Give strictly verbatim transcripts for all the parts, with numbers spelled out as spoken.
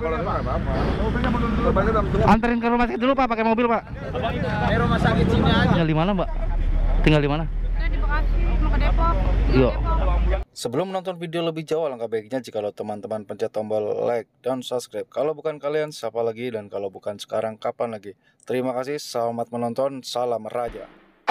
Anterin ke rumah sakit dulu Pak, pakai mobil Pak. Di rumah sakit sini aja. Tinggal di mana Mbak? Tinggal di mana? Di Bekasi, mau ke Depok. Iya. Sebelum menonton video lebih jauh, alangkah baiknya jika teman-teman pencet tombol like dan subscribe. Kalau bukan kalian, siapa lagi? Dan kalau bukan sekarang, kapan lagi? Terima kasih, selamat menonton, salam Raja.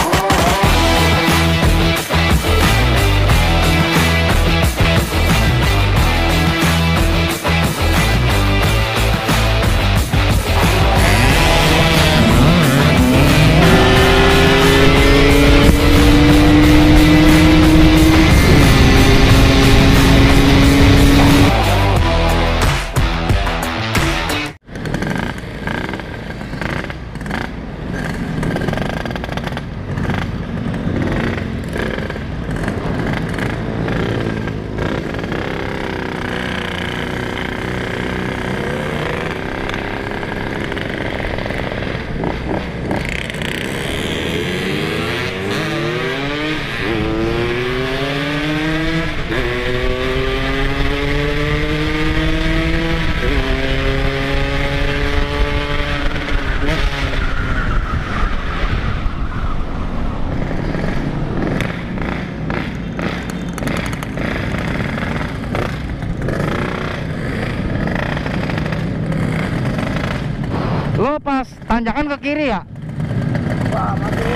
Lo pas tanjakan ke kiri ya? Wah, mati.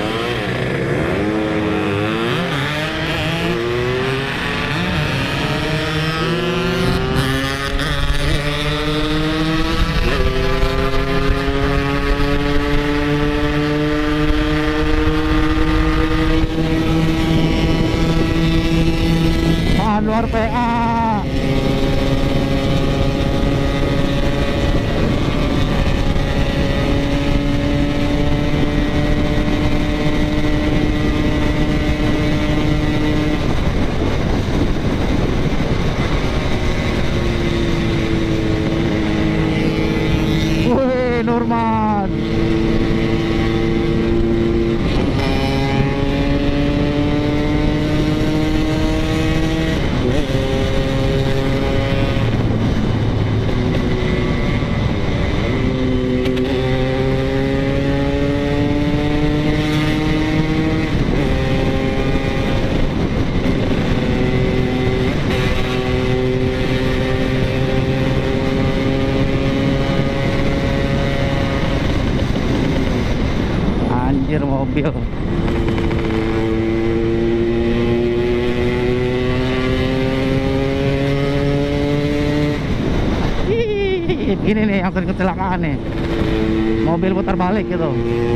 Luar P A. Wih, Nurman. Anjir, mobil. Ih, gini nih yang sering kecelakaan nih. Mobil putar balik gitu.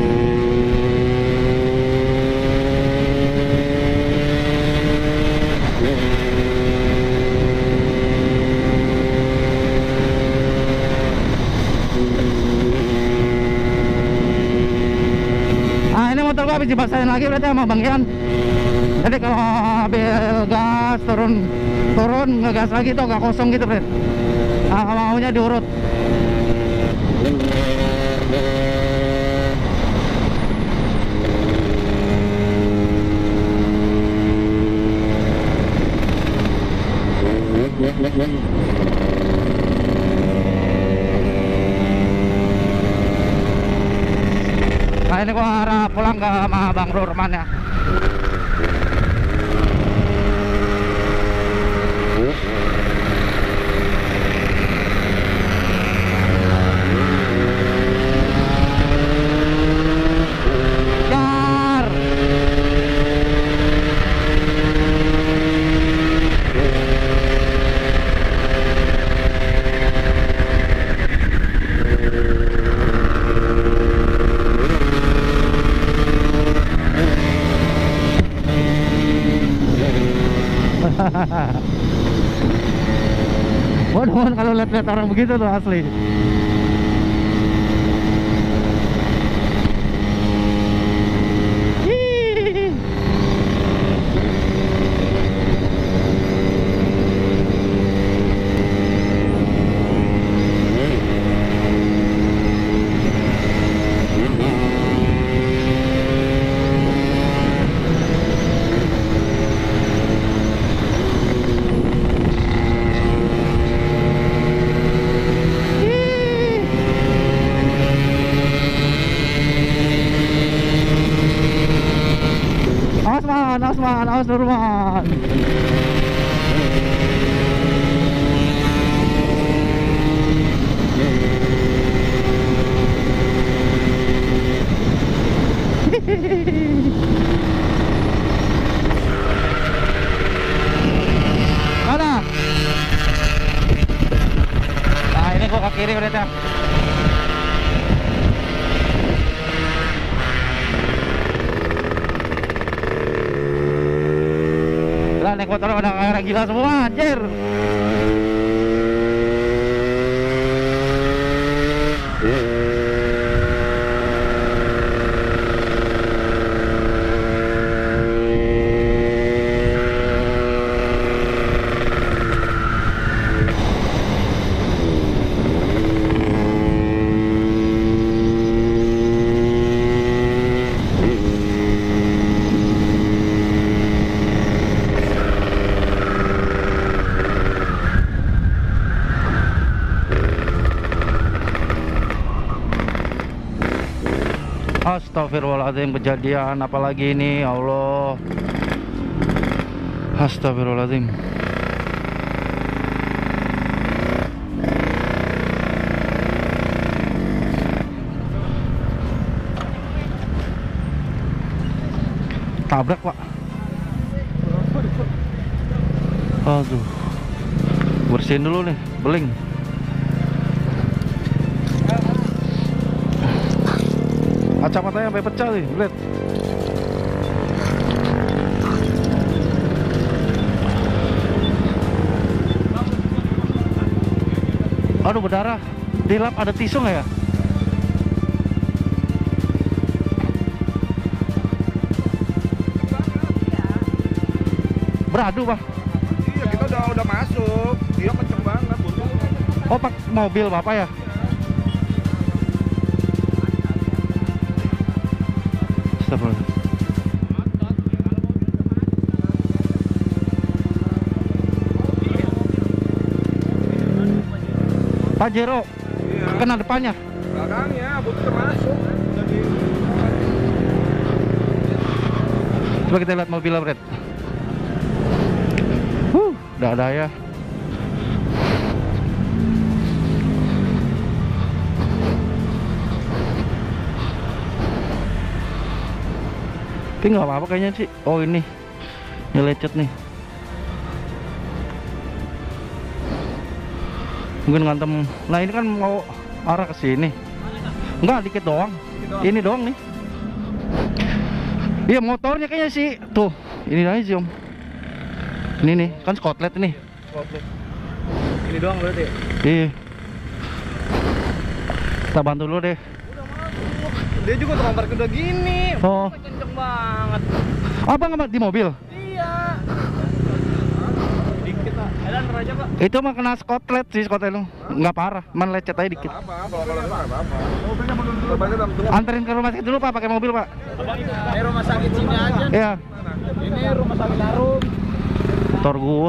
Motor gua habis dipaksain lagi berarti sama Bang Ian. Jadi kalau ambil gas turun turun ngegas lagi tuh gak kosong gitu Fred. Nah, maunya diurut. Nah ini gua arah pulang ke sama Bang Rurman ya. Jar. Waduh, kalau lihat-lihat orang begitu tuh asli. Mas Nurman. Mana? Nah ini gua ke kiri berarti ya. Lah naik motor pada kayak gila semua anjir. Astagfirullahaladzim, kejadian apalagi ini, ya Allah. Astagfirullahaladzim. Tabrak pak. Aduh, bersihin dulu nih, beling. Kacamatanya sampai pecah nih, lihat. Aduh, berdarah. Di lap ada tisu nggak ya? Beradu, Bang. Iya, kita udah udah masuk. Dia kenceng banget. Oh, pak mobil Bapak ya? Pajero, iya. Kena depannya. Belakangnya, butuh termasuk. Udah di... Coba kita lihat mobilnya, Bret. Huh, udah ada ya. Tapi nggak apa-apa kayaknya sih. Oh ini, ini lecet nih. Mungkin ngantem. Nah ini kan mau arah ke sini. Enggak, dikit doang. Ini doang nih. Iya motornya kayaknya sih. Tuh, ini aja sih Om. Ini nih, kan skotlet nih. Skotlet. Ini doang berarti. Iya. Kita bantu dulu deh. Dia juga terlempar udah gini. Oh. Kenceng banget. Abang nggak di mobil? Iya. Dikit lah. Edan aja Pak. Itu mah kena skotlet sih, skotlet lu. Nggak parah, man lecet aja dikit. Apa? Kalau kalau nggak apa-apa. Mobilnya belum. Anterin ke rumah sakit dulu Pak, pakai mobil Pak. Ini rumah sakit sini aja. Iya. Ini rumah sakit Tarum. Motor gua.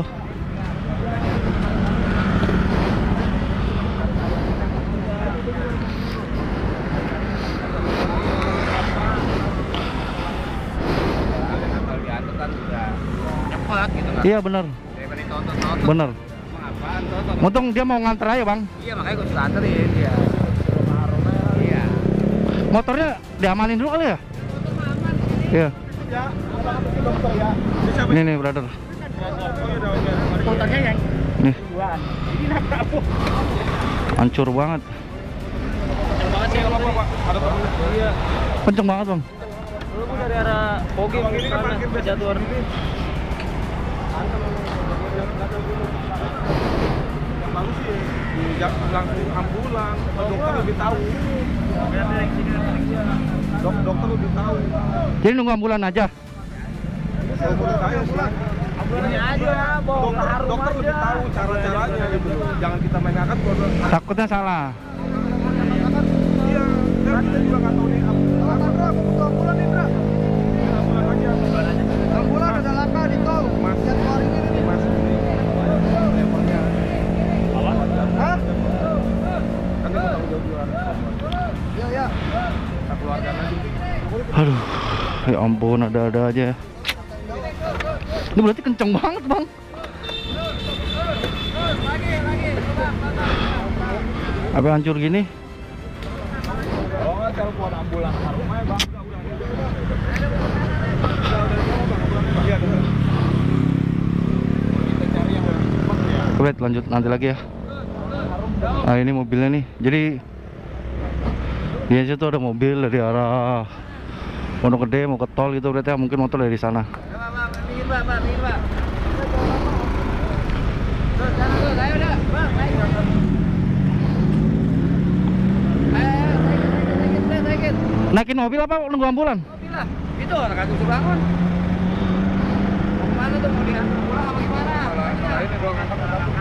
Gitu, iya bener. Bener. Untung dia mau nganter aja Bang. Iya makanya gue suka anterin dia. Iya. Motornya diamanin dulu kali ya? Iya. Ini nih brother. Motornya yang nih. ini nabrak aku. Hancur banget. Kenceng banget sih kalau Pak. Ada temennya. Iya. Kenceng banget Bang. Dulu gue dari arah Pogi ke sana ke Jatuar. Bagus sih, langsung ambulan, dokter lebih tahu. Dok dokter lebih tahu. Jadi nunggu ambulan aja. Ambulannya aja, dokter, dokter lebih tahu cara-caranya gitu. Jangan kita main akad. Takutnya salah. Iya, kita juga nggak tahu nih. Ambulan, Bro, aku butuh ambulan nih, Bro. Ambulan aja. Ambulan ada laka di tol. Mas, Jatuar ini nih, Mas. Hah? Kan dia mau jauh-jauhan. Iya, iya. Kita keluarkan aja. Aduh, ya ampun, ada-ada aja ya. Ini berarti kenceng banget, Bang. Apa hancur gini? Oh, nggak telepon ambulan ke rumah ya, Bang. Kita cari yang lebih cepat ya. Wait, lanjut nanti lagi ya. Nah, ini mobilnya nih. Jadi di situ ada mobil dari arah Pondok Gede mau ke tol gitu, berarti ya, mungkin motor dari sana. Naikin mobil apa nunggu ambulan? Mobil lah. Itu orang aku suruh bangun. Mau kemana tuh, mau diantar pulang apa gimana? Nah, ini dong angkat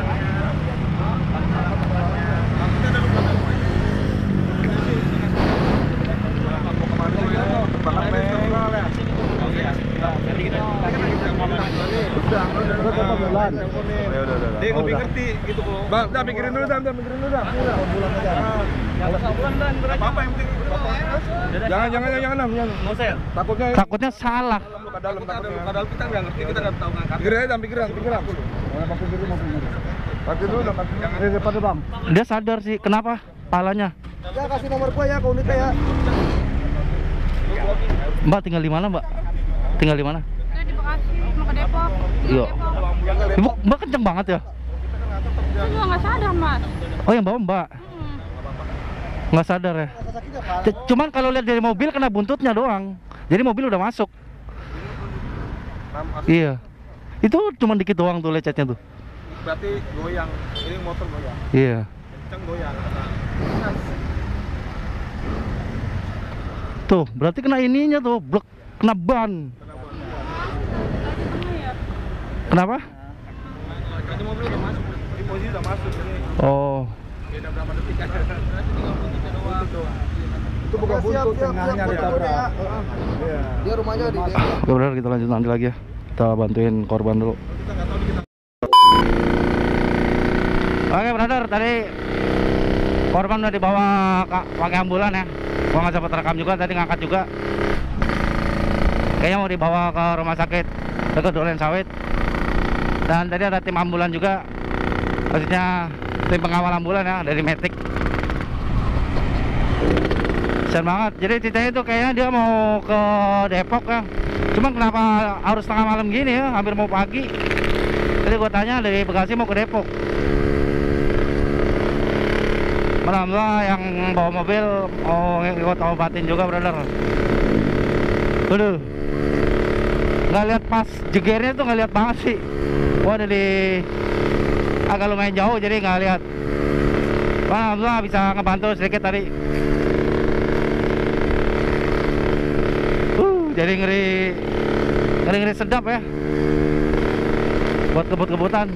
Dia lebih ngerti gitu kok. Bang, udah pikirin dulu, dah, pikirin dulu dah. Bulan aja. Bulan dan apa yang penting? Jangan jangan jangan jangan. Mau saya. Takutnya Takutnya salah. luka dalam, luka dalam kita nggak ngerti, kita nggak tahu ngangkat. Pikirin aja, pikirin, pikirin. Mau pakai dulu, mau pikirin. Pakai dulu, dah, pakai. Jangan depan Bang. Dia sadar sih, kenapa? Palanya. Ya kasih nomor gua ya ke unitnya ya. Mbak tinggal di mana, Mbak? Tinggal di mana? Saya di Bekasi, mau ke Depok. Iya. Depok. Ibu, Mbak kenceng banget ya? Saya juga nggak sadar, Mas. Oh, yang bawa Mbak? Hmm. Nggak sadar ya? C- Cuman kalau lihat dari mobil kena buntutnya doang. Jadi mobil udah masuk. Iya. Itu cuman dikit doang tuh lecetnya tuh. Berarti goyang, ini motor goyang. Iya. Kenceng goyang. Tuh, berarti kena ininya tuh, blok, kena ban. Kenapa? Ini mobil udah masuk, ini posisi udah masuk ini. Oh. Beda berapa detik kan? Itu bukan buntut, tengahnya ditabrak. Iya. Dia rumahnya di Ya udah, kita lanjut nanti lagi ya. Kita bantuin korban dulu. kita nggak tahu kita. Oke, brother, tadi korban udah dibawa ka- pakai ambulan ya. Gua nggak sempat rekam juga, tadi ngangkat juga. Kayaknya mau dibawa ke rumah sakit dekat Duren Sawit. Dan tadi ada tim ambulan juga, maksudnya tim pengawal ambulan ya dari Matic. Kasian banget. Jadi ceritanya itu kayaknya dia mau ke Depok ya. Cuman kenapa harus tengah malam gini ya, hampir mau pagi. Tadi gua tanya dari Bekasi mau ke Depok. Alhamdulillah yang bawa mobil oh ikut obatin juga, brother. Aduh, nggak lihat pas jegernya tuh, nggak lihat banget sih. Wah, dari agak lumayan jauh jadi nggak lihat. Alhamdulillah bisa ngebantu sedikit tadi. Uh, jadi ngeri, ngeri ngeri sedap ya. Buat kebut-kebutan.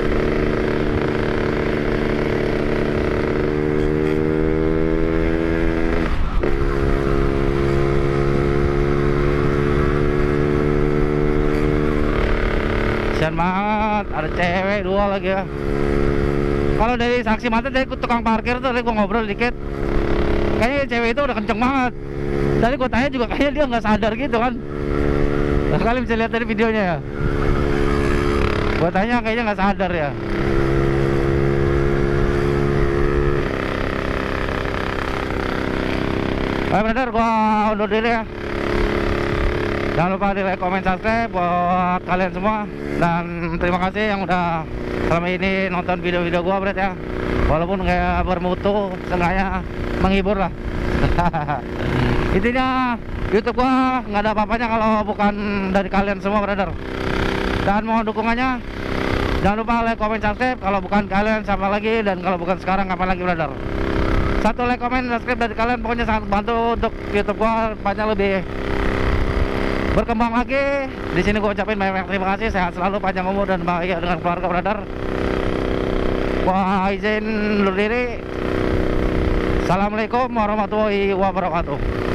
Kasian banget, ada cewek dua lagi ya. Kalau dari saksi mata dari tukang parkir tuh, tadi gua ngobrol dikit, kayaknya cewek itu udah kenceng banget. Tadi gua tanya juga kayaknya dia nggak sadar gitu kan. Nah, kalian bisa lihat dari videonya ya. Gua tanya kayaknya nggak sadar ya. Oke, brother, gua undur diri ya. Jangan lupa di like, comment, subscribe buat kalian semua. Dan terima kasih yang udah selama ini nonton video-video gua, Bret ya. Walaupun kayak bermutu, seenggaknya menghibur lah. Intinya YouTube gua nggak ada apa-apanya kalau bukan dari kalian semua, brother. Dan mohon dukungannya. Jangan lupa like, comment, subscribe. Kalau bukan kalian siapa lagi, dan kalau bukan sekarang kapan lagi, brother. Satu like, comment, subscribe dari kalian pokoknya sangat membantu untuk YouTube gua banyak lebih berkembang lagi. Di sini gue ucapin banyak terima kasih, sehat selalu, panjang umur dan bahagia dengan keluarga, brother. Gua izin undur diri. Assalamualaikum warahmatullahi wabarakatuh.